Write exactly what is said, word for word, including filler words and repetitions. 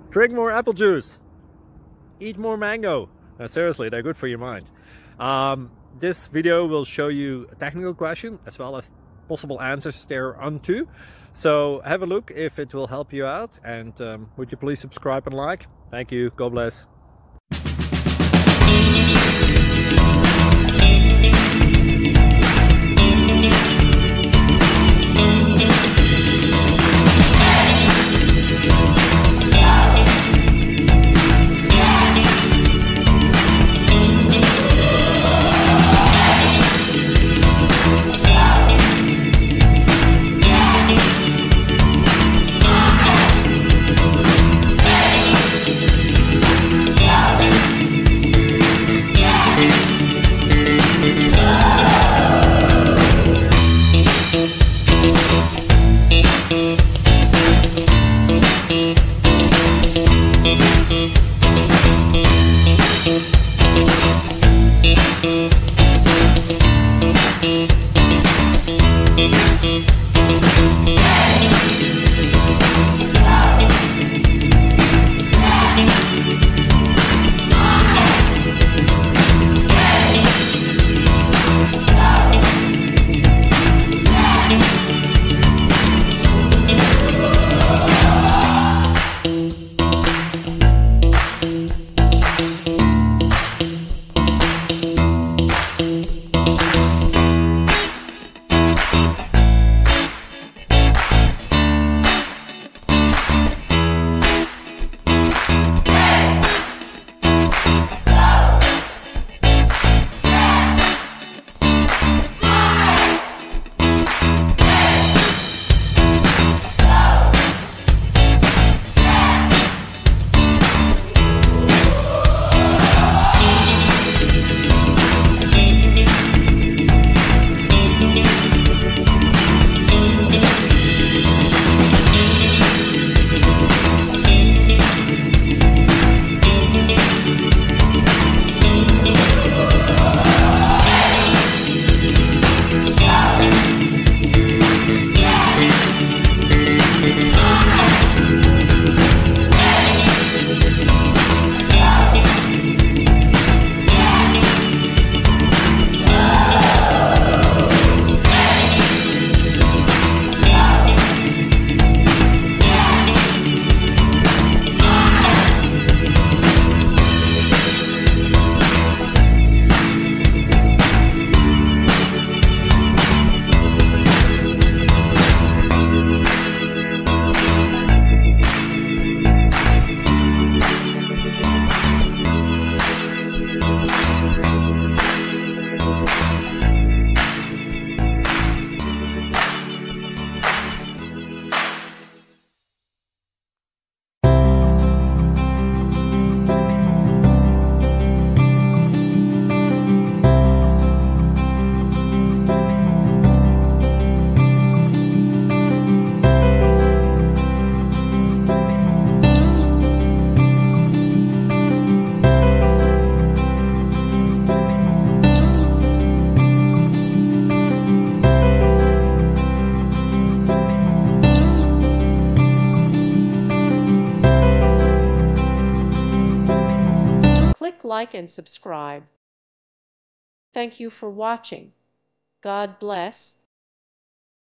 Drink more apple juice. Eat more mango. No, seriously, they're good for your mind. Um, this video will show you a technical question as well as possible answers thereunto. So have a look if it will help you out, and um, would you please subscribe and like? Thank you. God bless. Click like and subscribe. Thank you for watching. God bless.